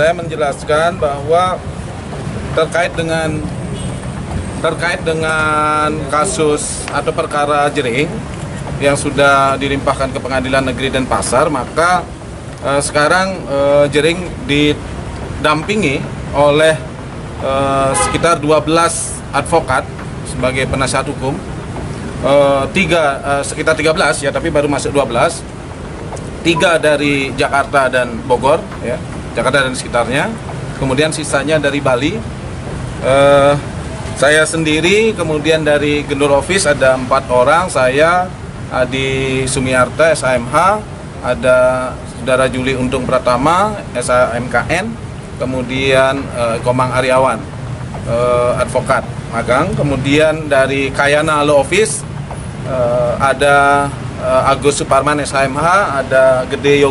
saya menjelaskan bahwa terkait dengan kasus atau perkara Jering yang sudah dilimpahkan ke Pengadilan Negeri Denpasar, maka sekarang Jering didampingi oleh sekitar 12 advokat sebagai penasihat hukum, sekitar 13 ya, tapi baru masuk 12, 3 dari Jakarta dan Bogor ya, Jakarta dan sekitarnya, kemudian sisanya dari Bali. Saya sendiri, kemudian dari Gendur Office ada 4 orang, saya, Adi Sumiarta, SHMH, ada Saudara Juli Untung Pratama, SHMKN, kemudian Komang Aryawan, advokat magang, kemudian dari Kayana Law Office ada Agus Suparman, SHMH, ada Gede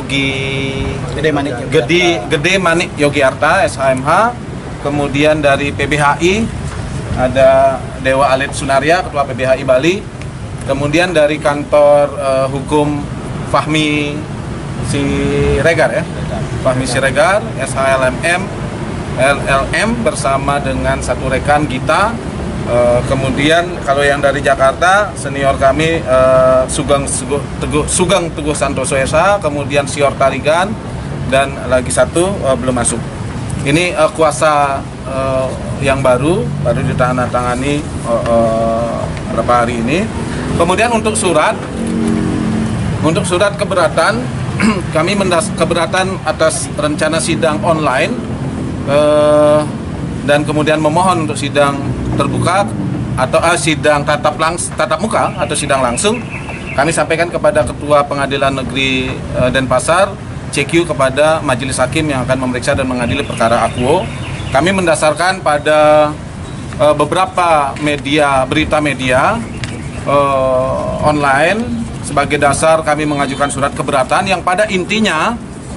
Manik Yogiarta, SHMH, kemudian dari PBHI ada Dewa Alit Sunaria, Ketua PBHI Bali, kemudian dari kantor hukum Fahmi Siregar ya, Fahmi Siregar, SHLMM, LLM bersama dengan satu rekan Gita. Kemudian kalau yang dari Jakarta senior kami Sugeng Teguh Santoso SH, kemudian Sior Tarigan, dan lagi satu belum masuk. Ini kuasa yang baru ditandatangani beberapa hari ini. Kemudian untuk surat keberatan kami keberatan atas rencana sidang online dan kemudian memohon untuk sidang terbuka atau sidang tatap muka atau sidang langsung. Kami sampaikan kepada Ketua Pengadilan Negeri Denpasar, CQ kepada Majelis Hakim yang akan memeriksa dan mengadili perkara akuo. Kami mendasarkan pada beberapa berita media online sebagai dasar kami mengajukan surat keberatan yang pada intinya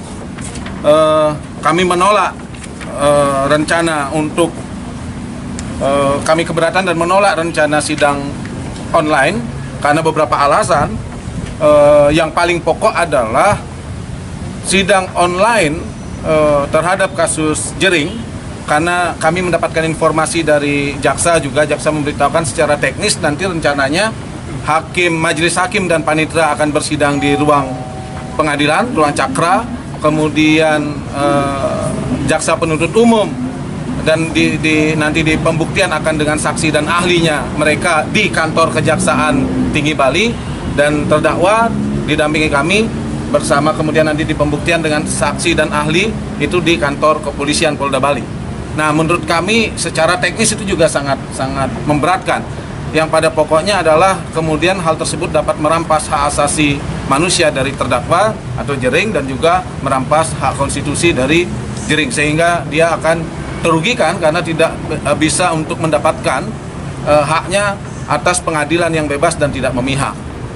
kami menolak rencana untuk kami keberatan dan menolak rencana sidang online karena beberapa alasan. Yang paling pokok adalah sidang online terhadap kasus Jering, karena kami mendapatkan informasi dari jaksa memberitahukan secara teknis nanti rencananya majelis hakim dan panitera akan bersidang di ruang pengadilan, ruang Cakra, kemudian jaksa penuntut umum dan nanti di pembuktian akan dengan saksi dan ahlinya mereka di kantor Kejaksaan Tinggi Bali, dan terdakwa didampingi kami bersama, kemudian nanti di pembuktian dengan saksi dan ahli itu di kantor Kepolisian Polda Bali. Nah, menurut kami secara teknis itu juga sangat memberatkan. Yang pada pokoknya adalah kemudian hal tersebut dapat merampas hak asasi manusia dari terdakwa atau Jering dan juga merampas hak konstitusi dari Jering, sehingga dia akan terugikan karena tidak bisa untuk mendapatkan haknya atas pengadilan yang bebas dan tidak memihak.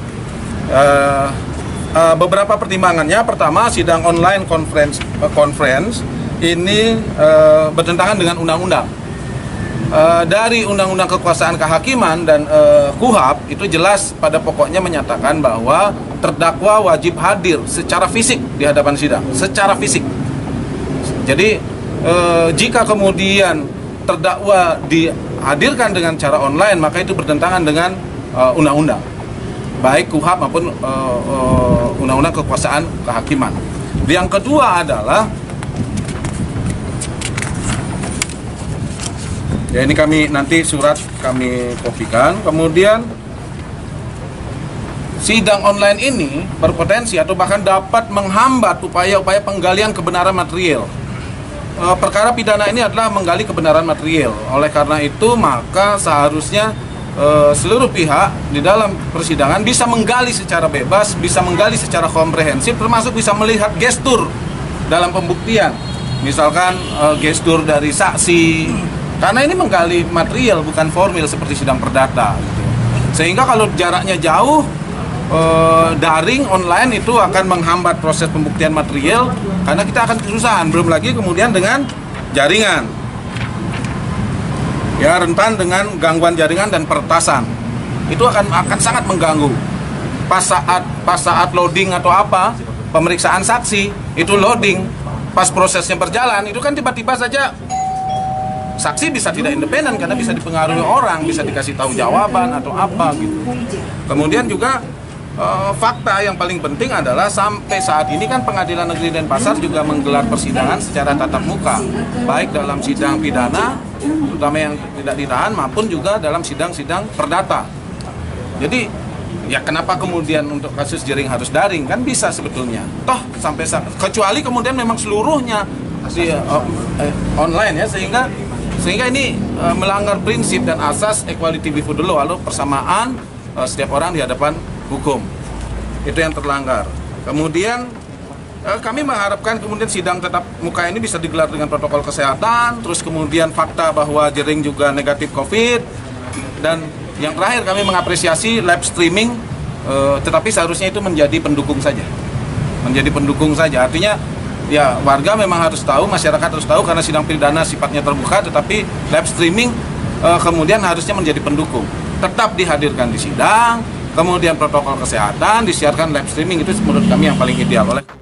Beberapa pertimbangannya, pertama, sidang online conference ini bertentangan dengan undang-undang. Dari Undang-Undang Kekuasaan Kehakiman dan KUHAP itu jelas pada pokoknya menyatakan bahwa terdakwa wajib hadir secara fisik di hadapan sidang, secara fisik. Jadi jika kemudian terdakwa dihadirkan dengan cara online, maka itu bertentangan dengan undang-undang, baik KUHAP maupun Undang-Undang Kekuasaan Kehakiman. Yang kedua adalah, ya ini nanti surat kami kopikan. Kemudian sidang online ini berpotensi atau bahkan dapat menghambat upaya-upaya penggalian kebenaran material. Perkara pidana ini adalah menggali kebenaran material. Oleh karena itu, maka seharusnya seluruh pihak di dalam persidangan bisa menggali secara bebas, bisa menggali secara komprehensif, termasuk bisa melihat gestur dalam pembuktian. Misalkan gestur dari saksi, karena ini menggali material bukan formil seperti sidang perdata gitu. Sehingga kalau jaraknya jauh, daring online itu akan menghambat proses pembuktian material karena kita akan kesusahan, belum lagi kemudian dengan jaringan. Ya, rentan dengan gangguan jaringan dan peretasan. Itu akan sangat mengganggu. Pas saat loading atau apa, pemeriksaan saksi itu loading, pas prosesnya berjalan itu kan tiba-tiba saja saksi bisa tidak independen karena bisa dipengaruhi orang, bisa dikasih tahu jawaban atau apa gitu. Kemudian juga fakta yang paling penting adalah sampai saat ini kan Pengadilan Negeri Denpasar juga menggelar persidangan secara tatap muka, baik dalam sidang pidana, terutama yang tidak ditahan, maupun juga dalam sidang-sidang perdata. Jadi ya kenapa kemudian untuk kasus Jering harus daring, kan bisa sebetulnya. Toh sampai kecuali kemudian memang seluruhnya di online ya, sehingga ini melanggar prinsip dan asas equality before the law, lalu persamaan setiap orang di hadapan hukum. Itu yang terlanggar. Kemudian kami mengharapkan kemudian sidang tatap muka ini bisa digelar dengan protokol kesehatan, terus kemudian fakta bahwa Jering juga negatif COVID, dan yang terakhir kami mengapresiasi live streaming, tetapi seharusnya itu menjadi pendukung saja. Menjadi pendukung saja, artinya ya warga memang harus tahu, masyarakat harus tahu karena sidang pidana sifatnya terbuka, tetapi live streaming kemudian harusnya menjadi pendukung. Tetap dihadirkan di sidang, kemudian protokol kesehatan, disiarkan live streaming, itu menurut kami yang paling ideal.